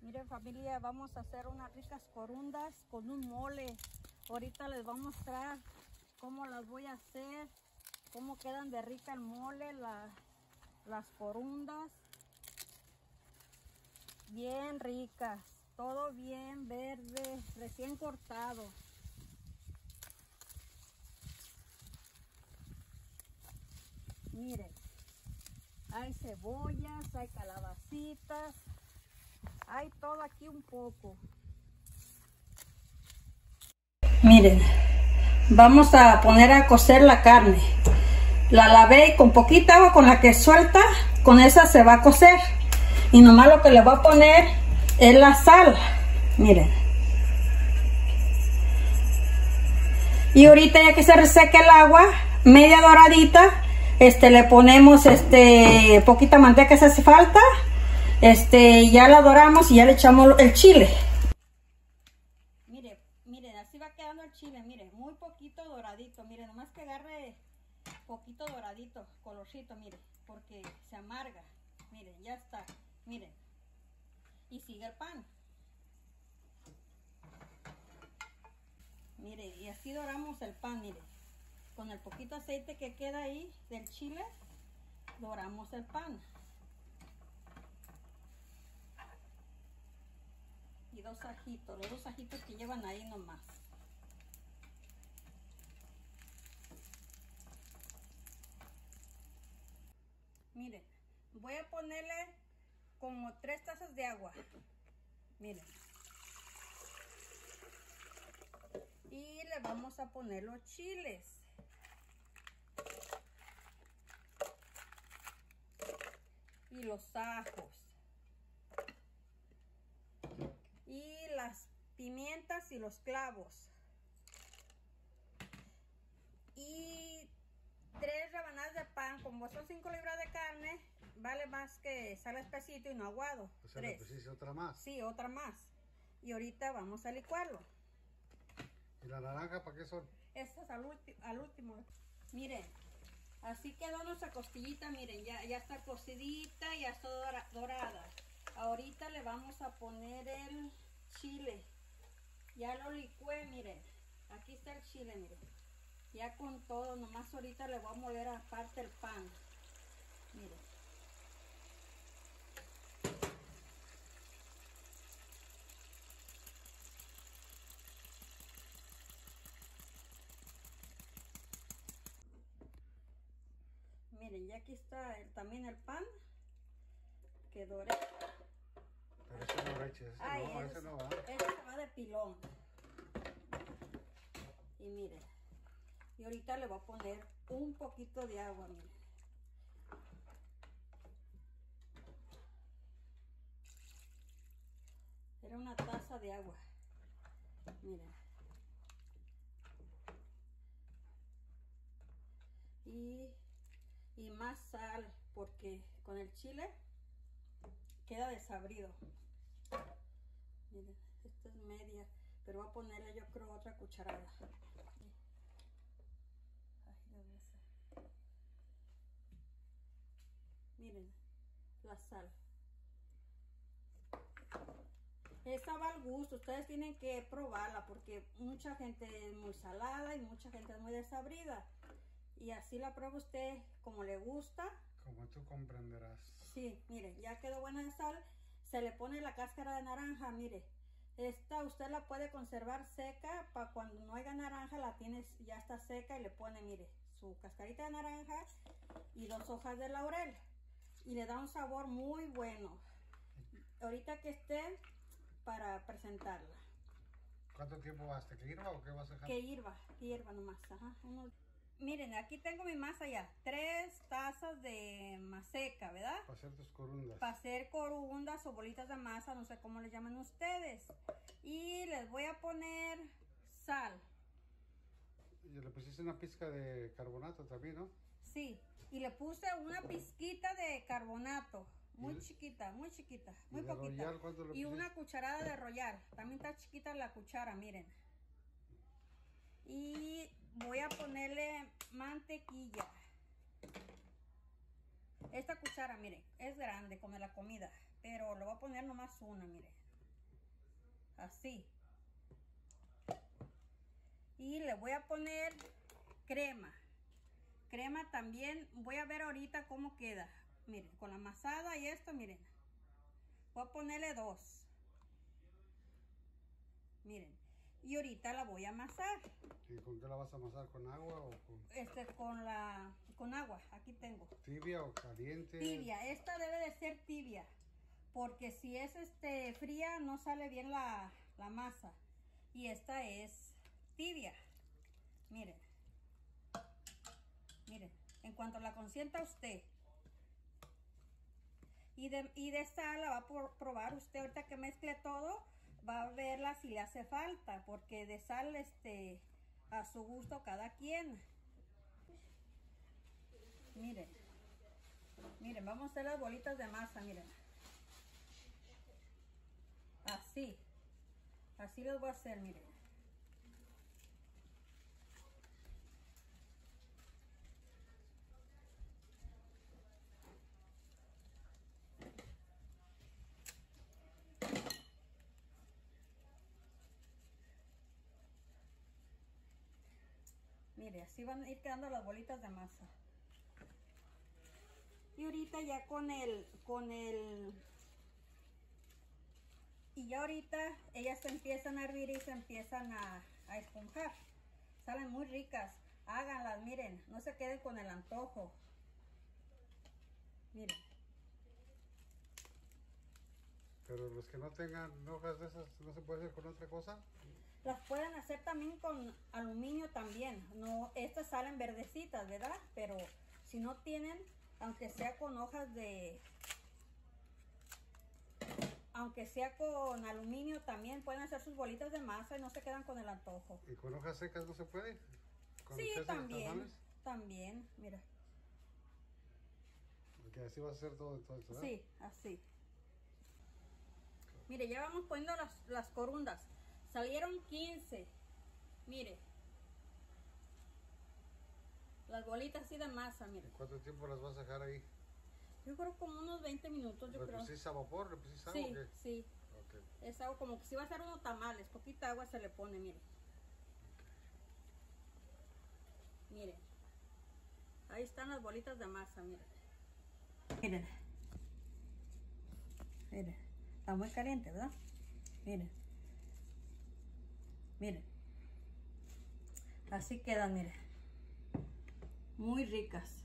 Miren familia, vamos a hacer unas ricas corundas con un mole. Ahorita les voy a mostrar cómo las voy a hacer, cómo quedan de rica el mole, las corundas. Bien ricas, todo bien verde, recién cortado. Miren, hay cebollas, hay calabacitas, hay todo aquí un poco. Miren, vamos a poner a cocer la carne. La lavé y con poquita agua, con la que suelta, con esa se va a cocer. Y nomás lo que le voy a poner es la sal. Miren. Y ahorita ya que se reseque el agua, media doradita, le ponemos poquita manteca si hace falta. Ya la doramos y ya le echamos el chile. Miren, así va quedando el chile, miren, muy poquito doradito, miren, nomás que agarre poquito doradito, colorcito, miren, porque se amarga. Miren, ya está, miren. Y sigue el pan. Miren, y así doramos el pan, miren. Con el poquito aceite que queda ahí del chile, doramos el pan. Y dos ajitos, los dos ajitos que llevan ahí nomás. Miren, voy a ponerle como 3 tazas de agua. Miren. Y le vamos a poner los chiles. Y los ajos. Y las pimientas y los clavos. Y 3 rebanadas de pan. Como son 5 libras de carne, vale más que sale espesito y no aguado. O sea, 3. le pusiste otra más. Sí, otra más. Y ahorita vamos a licuarlo. ¿Y la naranja para qué son? Estas al último. Miren, así quedó nuestra costillita. Miren, ya está cocidita, ya está dorada. Ahorita le vamos a poner el chile. Ya lo licué, miren. Aquí está el chile, miren. Ya con todo, nomás ahorita le voy a moler aparte el pan. Miren. Miren, ya aquí está también el pan que doré. Pero ese no, Reche, ese no va. Ese va de pilón. Y miren, y ahorita le voy a poner un poquito de agua, miren. Era una taza de agua. Miren. Y más sal, porque con el chile queda desabrido. Miren, esta es media, pero voy a ponerle yo creo otra cucharada. Miren, la sal. Esta va al gusto, ustedes tienen que probarla porque mucha gente es muy salada y mucha gente es muy desabrida. Y así la prueba usted como le gusta. Como tú comprenderás. Sí, miren, ya quedó buena de sal. Se le pone la cáscara de naranja, mire. Esta usted la puede conservar seca para cuando no haya naranja, la tienes, ya está seca y le pone, mire, su cascarita de naranja y 2 hojas de laurel. Y le da un sabor muy bueno. Ahorita que esté para presentarla. ¿Cuánto tiempo va? ¿Hasta que hirva o qué vas a dejar? Que hierva nomás, ajá. Miren, aquí tengo mi masa ya. 3 tazas de maseca, ¿verdad? Para hacer tus corundas. Para hacer corundas o bolitas de masa, no sé cómo le llaman ustedes. Y les voy a poner sal. Y le pusiste una pizca de carbonato también, ¿no? Sí, y le puse una pizquita de carbonato. Muy chiquita, muy poquita. Royal, ¿cuánto le Y pusiste? una cucharada de Royal. También está chiquita la cuchara, miren. Y voy a ponerle mantequilla. Esta cuchara, miren, es grande como la comida, pero le voy a poner nomás una, miren. así. Y le voy a poner crema. Crema también, voy a ver ahorita cómo queda. Miren, con la amasada y esto, miren. Voy a ponerle 2. Miren. Y ahorita la voy a amasar. ¿Y con qué la vas a amasar? ¿Con agua o con...? Con agua, aquí tengo. ¿Tibia o caliente? Tibia, esta debe de ser tibia. Porque si es fría no sale bien la masa. Y esta es tibia. Miren. Miren, en cuanto la consienta usted. Y de sal la va a probar usted ahorita que mezcle todo. Va a verla si le hace falta. Porque de sal a su gusto cada quien. Miren. Miren, vamos a hacer las bolitas de masa, miren. Así. Así los voy a hacer, miren. Mire, así van a ir quedando las bolitas de masa. Y ahorita ya y ya ahorita ellas se empiezan a hervir y se empiezan a esponjar. Salen muy ricas. Háganlas, miren, no se queden con el antojo. Miren. Pero los que no tengan hojas de esas, ¿no se puede hacer con otra cosa? Las pueden hacer también con aluminio también. No, estas salen verdecitas, ¿verdad? Pero si no tienen, aunque sea con hojas de... Aunque sea con aluminio también pueden hacer sus bolitas de masa y no se quedan con el antojo. ¿Y con hojas secas no se puede? Sí, también. También, mira. Porque así vas a hacer todo entonces, ¿verdad? Sí, así. Mire, ya vamos poniendo las corundas. Salieron 15. Mire. Las bolitas así de masa, mire. ¿Cuánto tiempo las vas a dejar ahí? Yo creo como unos 20 minutos, yo creo. ¿Le pusiste a vapor? ¿Le pusiste agua Sí, o qué? sí. Okay. Es algo como que si va a hacer unos tamales. Poquita agua se le pone, mire. Mire. Ahí están las bolitas de masa, mire. Miren. Miren. Está muy caliente, ¿verdad? Miren. Miren. Así quedan, miren. Muy ricas.